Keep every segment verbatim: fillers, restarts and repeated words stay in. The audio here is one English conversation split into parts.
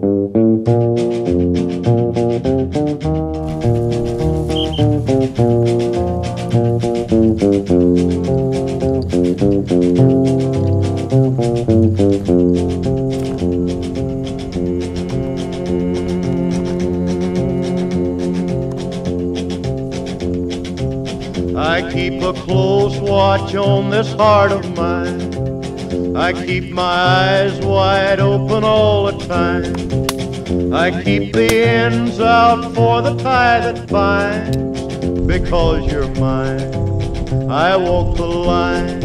I keep a close watch on this heart of mine. I keep my eyes wide open all the time. I keep the ends out for the tie that binds. Because you're mine, I walk the line.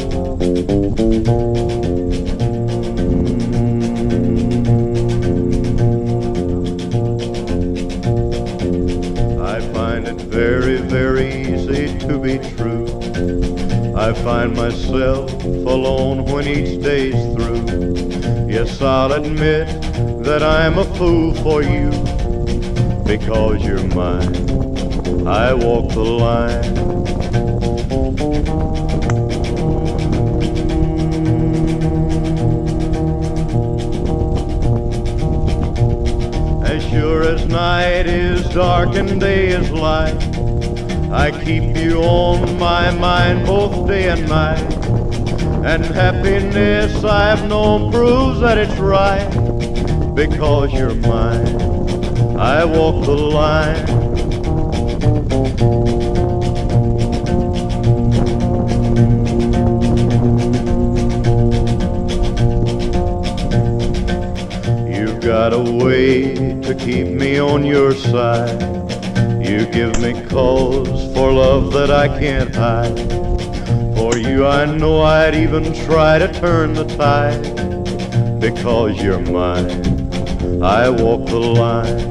I find it very, very easy to be true. I find myself alone when each day's through. Yes, I'll admit that I'm a fool for you. Because you're mine, I walk the line. As sure as night is dark and day is light, I keep you on my mind both day and night. And happiness I've known proves that it's right. Because you're mine, I walk the line. You've got a way to keep me on your side. You give me cause for love that I can't hide. For you I know I'd even try to turn the tide. Because you're mine, I walk the line.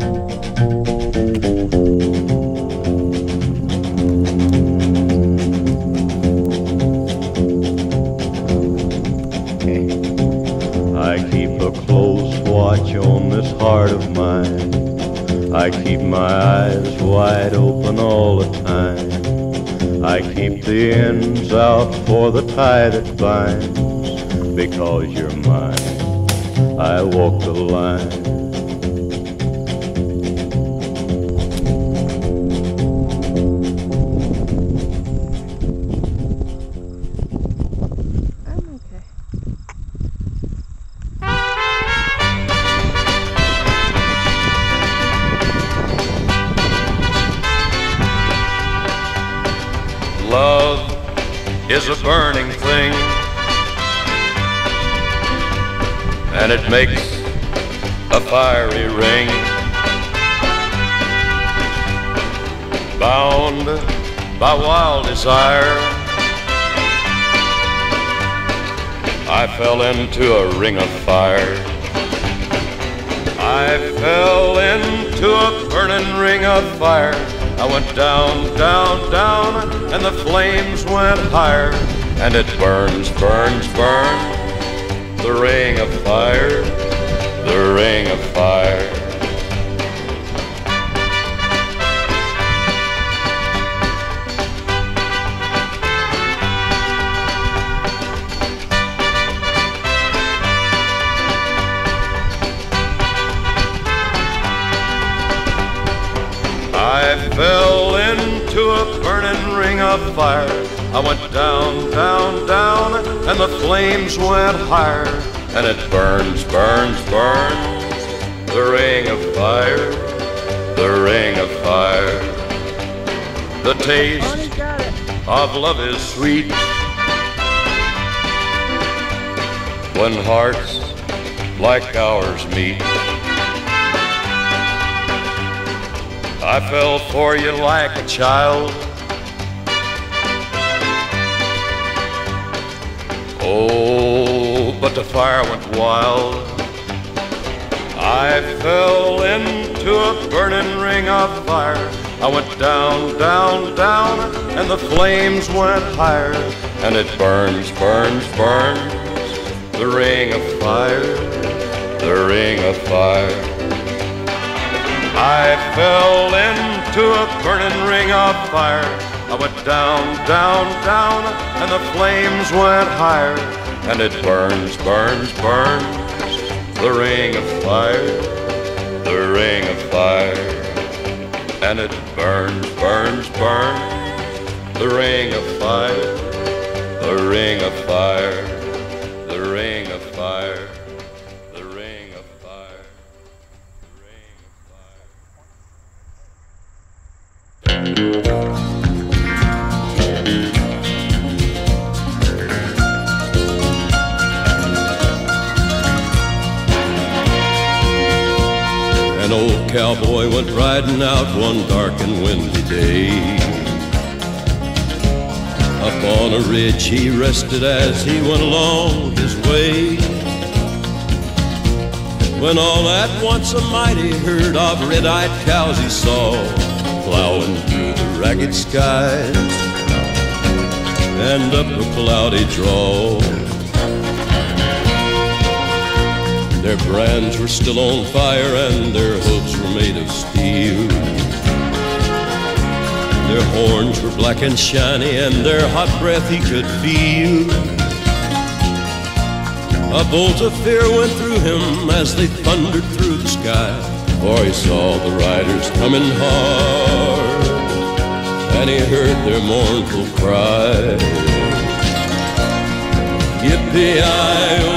I keep a close watch on this heart of mine. I keep my eyes wide open all the time. I keep the ends out for the tie that binds. Because you're mine, I walk the line. Love is a burning thing, and it makes a fiery ring. Bound by wild desire, I fell into a ring of fire. I fell into a burning ring of fire. I went down, down, down, and the flames went higher. And it burns, burns, burns, the ring of fire, the ring of fire. I fell into a burning ring of fire. I went down, down, down, and the flames went higher. And it burns, burns, burns, the ring of fire, the ring of fire. The taste of love is sweet when hearts like ours meet. I fell for you like a child. Oh, but the fire went wild. I fell into a burning ring of fire. I went down, down, down, and the flames went higher. And it burns, burns, burns, the ring of fire, the ring of fire. I fell into a burning ring of fire. I went down, down, down, and the flames went higher. And it burns, burns, burns, the ring of fire, the ring of fire, and it burns, burns, burns, the ring of fire, the ring of fire, the ring of fire, the ring of fire, the ring of fire. An old cowboy went riding out one dark and windy day. Up on a ridge he rested as he went along his way, when all at once a mighty herd of red-eyed cows he saw plowing through the ragged skies and up a cloudy draw. Their brands were still on fire and their hooves were made of steel. Their horns were black and shiny and their hot breath he could feel. A bolt of fear went through him as they thundered through the sky, for he saw the riders coming hard and he heard their mournful cry. Yippee-i-oh,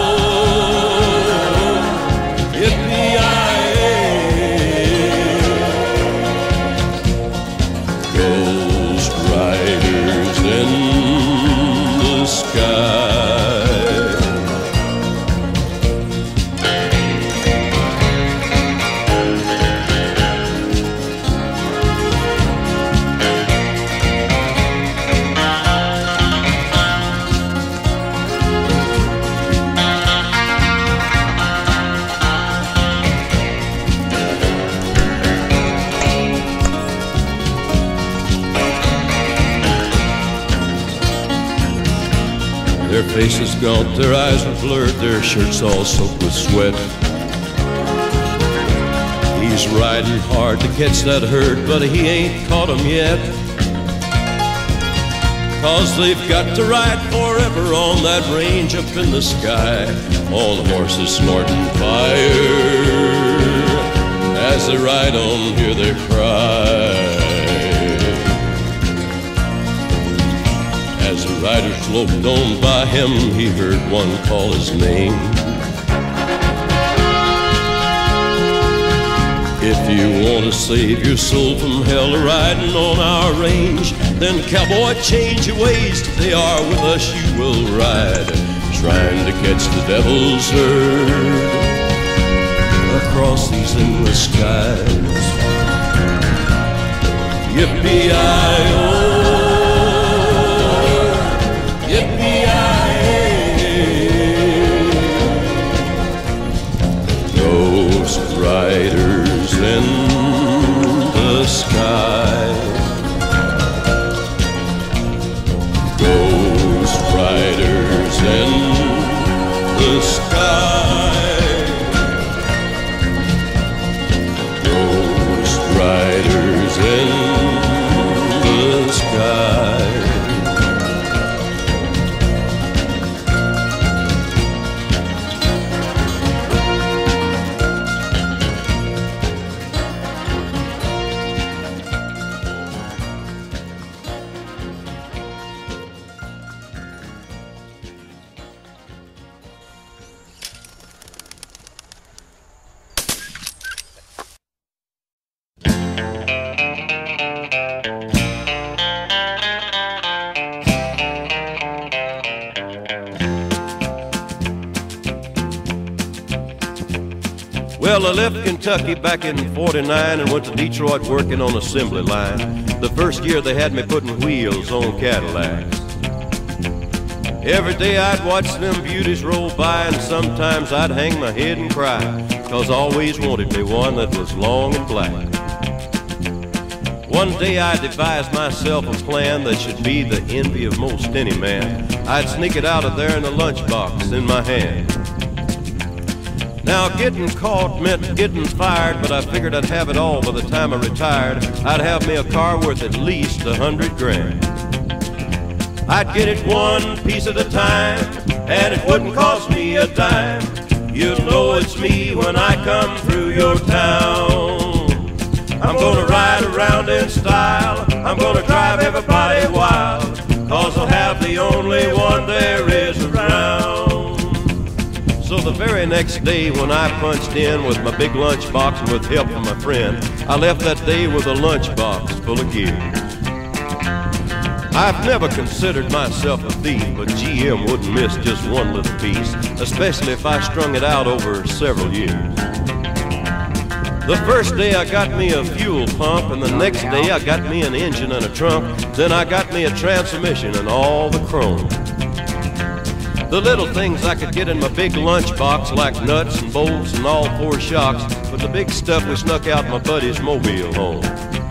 Ghost riders in the sky. Their faces gaunt, their eyes were blurred, their shirts all soaked with sweat. He's riding hard to catch that herd, but he ain't caught 'em yet. 'Cause they've got to ride forever on that range up in the sky, all the horses snorting fire. As they ride on, hear their cry. As the riders loped on by him, he heard one call his name. If you want to save your soul from hell riding on our range, then cowboy, change your ways. They are with us, you will ride, trying to catch the devil's herd across these endless skies. Yippee-i-oh, Ghost riders in the sky. Ghost riders in the sky. Ghost riders in the sky. Well, I left Kentucky back in forty-nine and went to Detroit working on assembly line. The first year they had me putting wheels on Cadillacs. Every day I'd watch them beauties roll by, and sometimes I'd hang my head and cry, 'cause I always wanted me one that was long and black. One day I devised myself a plan that should be the envy of most any man. I'd sneak it out of there in a lunchbox in my hand. Now getting caught meant getting fired, but I figured I'd have it all by the time I retired. I'd have me a car worth at least a hundred grand. I'd get it one piece at a time, and it wouldn't cost me a dime. You know it's me when I come through your town. I'm gonna ride around in style, I'm gonna drive everybody wild, 'cause I'll have the only one there is around. So the very next day when I punched in with my big lunchbox and with help from my friend, I left that day with a lunchbox full of gears. I've never considered myself a thief, but G M wouldn't miss just one little piece, especially if I strung it out over several years. The first day I got me a fuel pump, and the next day I got me an engine and a trunk, then I got me a transmission and all the chrome. The little things I could get in my big lunchbox, like nuts and bolts and all four shocks, but the big stuff we snuck out my buddy's mobile home.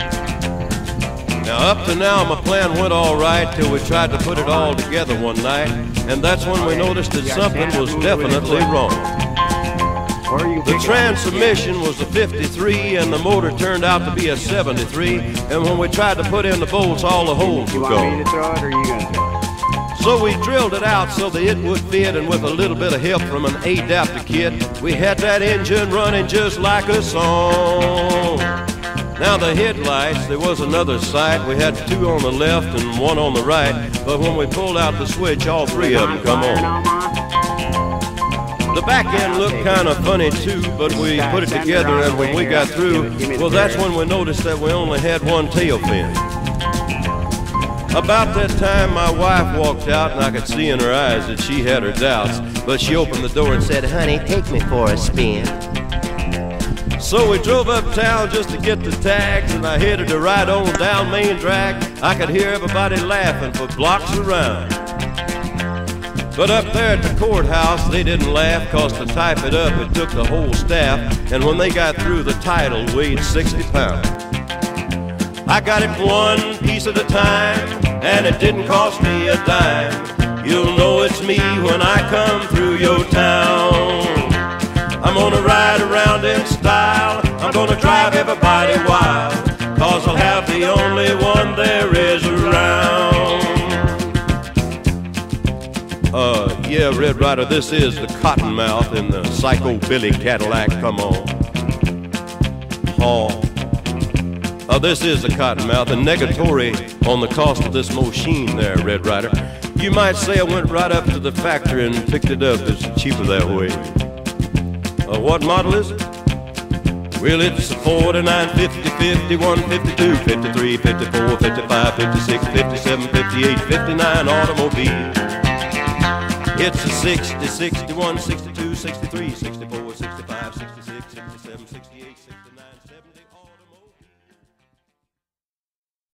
Now up to now my plan went all right till we tried to put it all together one night, and that's when we noticed that something was definitely wrong. The transmission was a fifty-three and the motor turned out to be a seventy-three, and when we tried to put in the bolts, all the holes were gone. So we drilled it out so that it would fit, and with a little bit of help from an adapter kit, we had that engine running just like a song. Now the headlights, there was another sight. We had two on the left and one on the right, but when we pulled out the switch, all three of them come on. The back end looked kind of funny too, but we put it together, and when we got through, well, that's when we noticed that we only had one tail fin. About that time my wife walked out, and I could see in her eyes that she had her doubts, but she opened the door and said, "Honey, take me for a spin." So we drove uptown just to get the tags, and I headed to ride on down Main Drag. I could hear everybody laughing for blocks around. But up there at the courthouse, they didn't laugh, 'cause to type it up, it took the whole staff, and when they got through, the title weighed sixty pounds. I got it one piece at a time, and it didn't cost me a dime. You'll know it's me when I come through your town. I'm gonna ride around in style, I'm gonna drive everybody wild, 'cause I'll have the only one there is around. Uh, yeah, Red Ryder, this is the Cottonmouth in the Psycho Billy Cadillac, come on. Oh. Uh, this is the Cottonmouth, and negatory on the cost of this machine there, Red Ryder. You might say I went right up to the factory and picked it up. It's cheaper that way. Uh, what model is it? Well, it's a forty-nine, fifty, fifty-one, fifty-two, fifty-three, fifty-four, fifty-five, fifty-six, fifty-seven, fifty-eight, fifty-nine automobile. It's a sixty, sixty-one, sixty-two, sixty-three, sixty-four, sixty-five, sixty-six, sixty-seven, sixty-eight, sixty-nine, seventy.